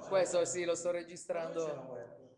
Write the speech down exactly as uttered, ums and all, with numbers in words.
Questo sì, lo sto Cosa c'è la registrando. web?